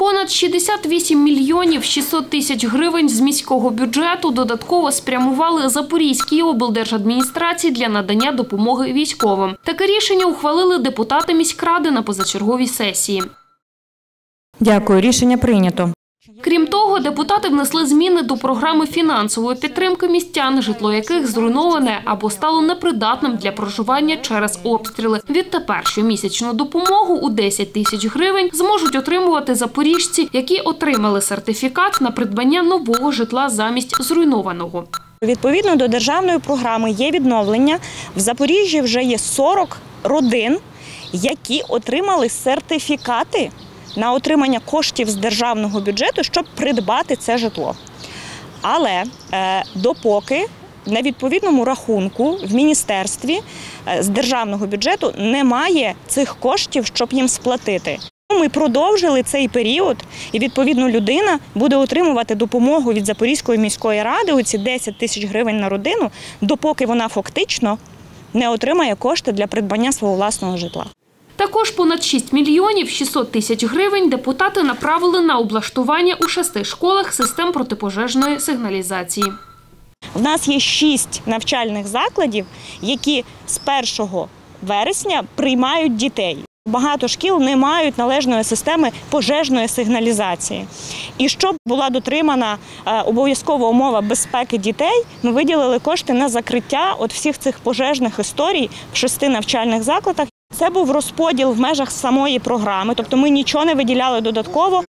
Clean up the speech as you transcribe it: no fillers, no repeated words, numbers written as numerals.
Понад 68 мільйонів 600 тисяч гривень з міського бюджету додатково спрямували Запорізькій облдержадміністрації для надання допомоги військовим. Таке рішення ухвалили депутати міськради на позачерговій сесії. Дякую. Рішення прийнято. Крім того, депутати внесли зміни до програми фінансової підтримки містян, житло яких зруйноване або стало непридатним для проживання через обстріли. Відтепер щомісячну допомогу у 10 тисяч гривень зможуть отримувати запоріжці, які отримали сертифікат на придбання нового житла замість зруйнованого. Відповідно до державної програми «Є відновлення», в Запоріжжі вже є 40 родин, які отримали сертифікати на отримання коштів з державного бюджету, щоб придбати це житло. Але допоки на відповідному рахунку в міністерстві з державного бюджету немає цих коштів, щоб їм сплатити. Ми продовжили цей період і, відповідно, людина буде отримувати допомогу від Запорізької міської ради, оці 10 тисяч гривень на родину, допоки вона фактично не отримає кошти для придбання свого власного житла. Також понад 6 мільйонів 600 тисяч гривень депутати направили на облаштування у 6 школах систем протипожежної сигналізації. У нас є 6 навчальних закладів, які з 1 вересня приймають дітей. Багато шкіл не мають належної системи пожежної сигналізації. І щоб була дотримана обов'язкова умова безпеки дітей, ми виділили кошти на закриття всіх цих пожежних історій в 6 навчальних закладах. Це був розподіл в межах самої програми, тобто ми нічого не виділяли додатково.